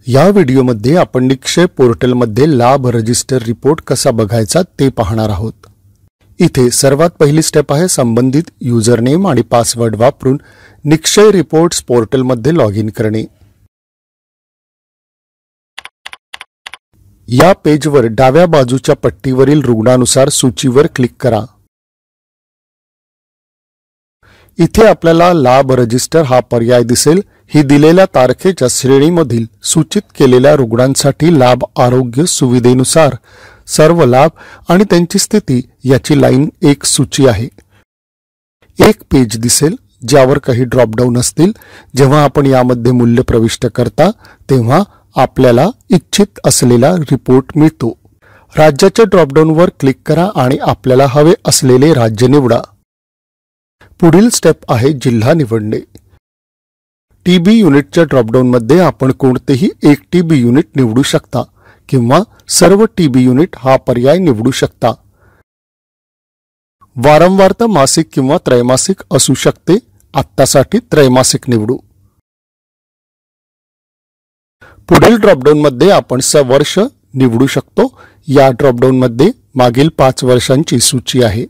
या व्हिडिओमध्ये आपण निक्षय पोर्टलमध्ये लाभ रजिस्टर रिपोर्ट कसा बघायचा ते पाहणार आहोत। इथे सर्वात पहिली स्टेप आहे संबंधित यूजर नेम आणि पासवर्ड वापरून निक्षय रिपोर्ट्स पोर्टलमध्ये लॉग इन करणे। या पेजवर डाव्या बाजूच्या पट्टीवरील रुग्णानुसार सूचीवर क्लिक करा। इथे आपल्याला लाभ रजिस्टर हा पर्याय दिसेल। ही दिलेल्या तारखेच्या श्रेणीमधील सूचित केलेल्या रुग्णांसाठी लाभ आरोग्य सुविधेनुसार सर्व लाभ आणि त्यांची स्थिती याची लाईन एक सूची आहे। एक पेज दिसेल ज्यावर काही ड्रॉप डाऊन असतील। जेव्हा आपण यामध्ये मूल्य प्रविष्ट करता तेव्हा आपल्याला इच्छित असलेला रिपोर्ट मिळतो। राज्याच्या ड्रॉप डाऊनवर क्लिक करा आणि आपल्याला हवे असलेले राज्य निवडा। पुढील स्टेप आहे जिल्हा निवडणे। टीबी युनिटच्या ड्रॉपडाऊनमध्ये आपण कोणतेही एक टीबी युनिट निवडू शकता किंवा सर्व टीबी युनिट हा पर्याय निवडू शकता। वारंवारता मासिक किंवा त्रैमासिक असू शकते। आत्तासाठी त्रैमासिक निवडू। पुढील ड्रॉपडाऊनमध्ये आपण वर्ष निवडू शकतो। या ड्रॉपडाऊनमध्ये मागील 5 वर्षांची सूची आहे।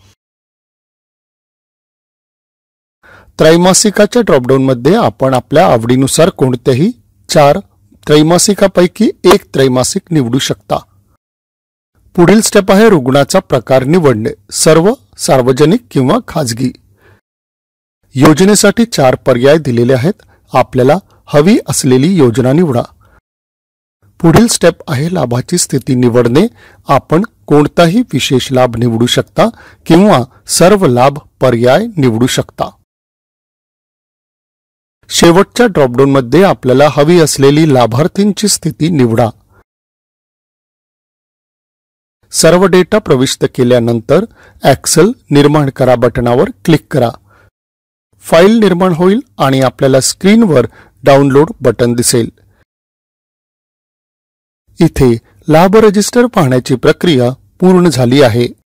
त्रैमासिकाच्या ड्रॉपडाऊनमध्ये आपण आपल्या आवडीनुसार कोणत्याही 4 त्रैमासिकापैकी एक त्रैमासिक निवडू शकता। पुढील स्टेप आहे रुग्णाचा प्रकार निवडणे, सर्व, सार्वजनिक किंवा खाजगी। योजनेसाठी 4 पर्याय दिलेले आहेत। आपल्याला हवी असलेली योजना निवडा। पुढील स्टेप आहे लाभाची स्थिती निवडणे। आपण कोणताही विशेष लाभ निवडू शकता किंवा सर्व लाभ पर्याय निवडू शकता। शेवटच्या ड्रॉपडाऊनमध्ये आपल्याला हवी असलेली लाभार्थींची स्थिती निवडा। सर्व डेटा प्रविष्ट केल्यानंतर एक्सेल निर्माण करा बटनावर क्लिक करा। फाईल निर्माण होईल आणि आपल्याला स्क्रीनवर डाउनलोड बटन दिसेल। इथे लाभ रजिस्टर पाहण्याची प्रक्रिया पूर्ण झाली आहे।